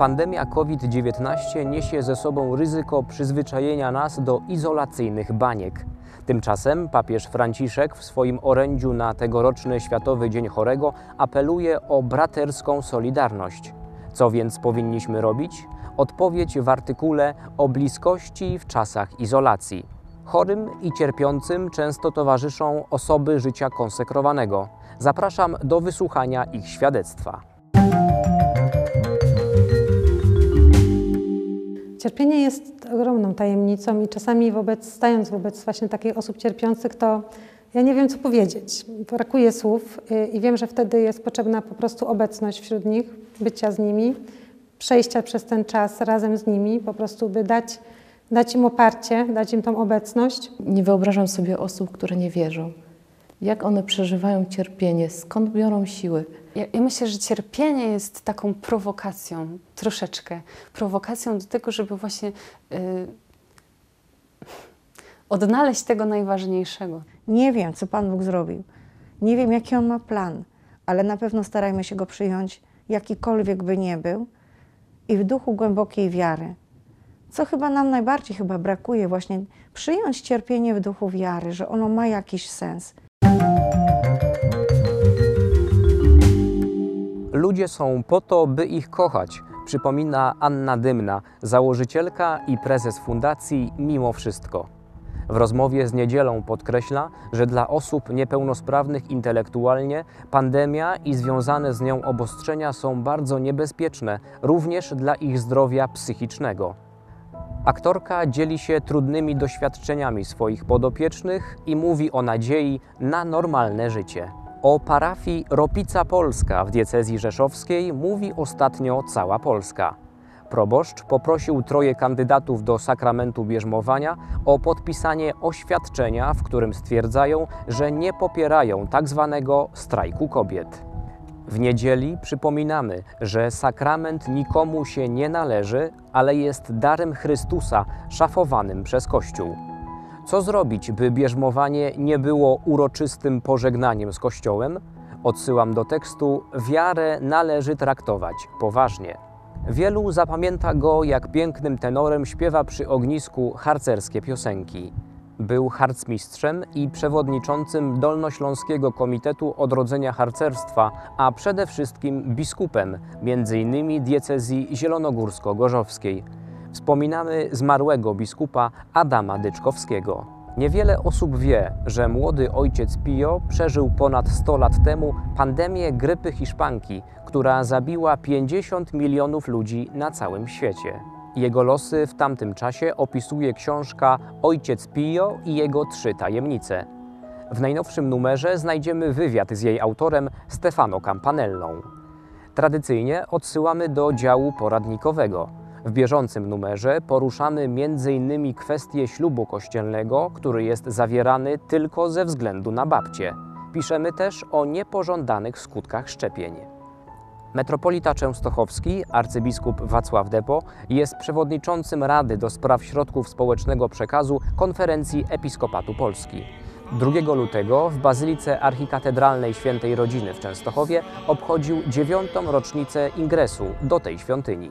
Pandemia COVID-19 niesie ze sobą ryzyko przyzwyczajenia nas do izolacyjnych baniek. Tymczasem papież Franciszek w swoim orędziu na tegoroczny Światowy Dzień Chorego apeluje o braterską solidarność. Co więc powinniśmy robić? Odpowiedź w artykule o bliskości w czasach izolacji. Chorym i cierpiącym często towarzyszą osoby życia konsekrowanego. Zapraszam do wysłuchania ich świadectwa. Cierpienie jest ogromną tajemnicą i czasami stając wobec właśnie takich osób cierpiących, to ja nie wiem, co powiedzieć. Brakuje słów i wiem, że wtedy jest potrzebna po prostu obecność wśród nich, bycia z nimi, przejścia przez ten czas razem z nimi, po prostu by dać im oparcie, dać im tą obecność. Nie wyobrażam sobie osób, które nie wierzą. Jak one przeżywają cierpienie, skąd biorą siły? Ja myślę, że cierpienie jest taką prowokacją, troszeczkę. Prowokacją do tego, żeby właśnie odnaleźć tego najważniejszego. Nie wiem, co Pan Bóg zrobił. Nie wiem, jaki On ma plan, ale na pewno starajmy się Go przyjąć, jakikolwiek by nie był i w duchu głębokiej wiary. Co chyba nam najbardziej brakuje, właśnie przyjąć cierpienie w duchu wiary, że ono ma jakiś sens. Ludzie są po to, by ich kochać, przypomina Anna Dymna, założycielka i prezes fundacji Mimo Wszystko. W rozmowie z Niedzielą podkreśla, że dla osób niepełnosprawnych intelektualnie pandemia i związane z nią obostrzenia są bardzo niebezpieczne, również dla ich zdrowia psychicznego. Aktorka dzieli się trudnymi doświadczeniami swoich podopiecznych i mówi o nadziei na normalne życie. O parafii Ropica Polska w diecezji rzeszowskiej mówi ostatnio cała Polska. Proboszcz poprosił 3 kandydatów do sakramentu bierzmowania o podpisanie oświadczenia, w którym stwierdzają, że nie popierają tzw. strajku kobiet. W niedzieli przypominamy, że sakrament nikomu się nie należy, ale jest darem Chrystusa szafowanym przez Kościół. Co zrobić, by bierzmowanie nie było uroczystym pożegnaniem z Kościołem? Odsyłam do tekstu: wiarę należy traktować poważnie. Wielu zapamięta go, jak pięknym tenorem śpiewa przy ognisku harcerskie piosenki. Był harcmistrzem i przewodniczącym Dolnośląskiego Komitetu Odrodzenia Harcerstwa, a przede wszystkim biskupem, m.in. diecezji zielonogórsko-gorzowskiej. Wspominamy zmarłego biskupa Adama Dyczkowskiego. Niewiele osób wie, że młody ojciec Pio przeżył ponad 100 lat temu pandemię grypy hiszpanki, która zabiła 50 milionów ludzi na całym świecie. Jego losy w tamtym czasie opisuje książka Ojciec Pio i jego 3 tajemnice. W najnowszym numerze znajdziemy wywiad z jej autorem Stefano Campanellą. Tradycyjnie odsyłamy do działu poradnikowego. W bieżącym numerze poruszamy m.in. kwestię ślubu kościelnego, który jest zawierany tylko ze względu na babcię. Piszemy też o niepożądanych skutkach szczepień. Metropolita częstochowski, arcybiskup Wacław Depo, jest przewodniczącym Rady do Spraw Środków Społecznego Przekazu Konferencji Episkopatu Polski. 2 lutego w Bazylice Archikatedralnej Świętej Rodziny w Częstochowie obchodził 9. rocznicę ingresu do tej świątyni.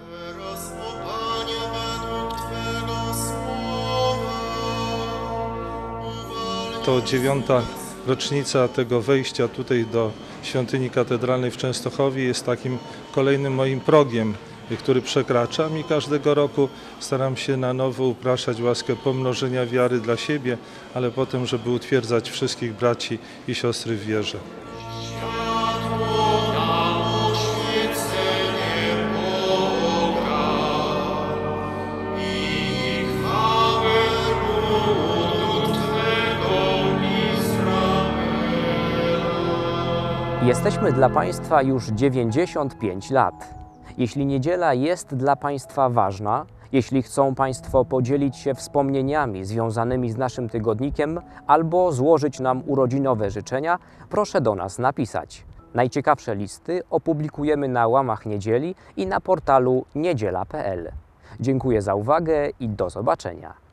To 9. rocznica tego wejścia tutaj do świątyni katedralnej w Częstochowie jest takim kolejnym moim progiem, który przekraczam i każdego roku staram się na nowo upraszać łaskę pomnożenia wiary dla siebie, ale potem, żeby utwierdzać wszystkich braci i siostry w wierze. Jesteśmy dla Państwa już 95 lat. Jeśli niedziela jest dla Państwa ważna, jeśli chcą Państwo podzielić się wspomnieniami związanymi z naszym tygodnikiem albo złożyć nam urodzinowe życzenia, proszę do nas napisać. Najciekawsze listy opublikujemy na łamach niedzieli i na portalu niedziela.pl. Dziękuję za uwagę i do zobaczenia.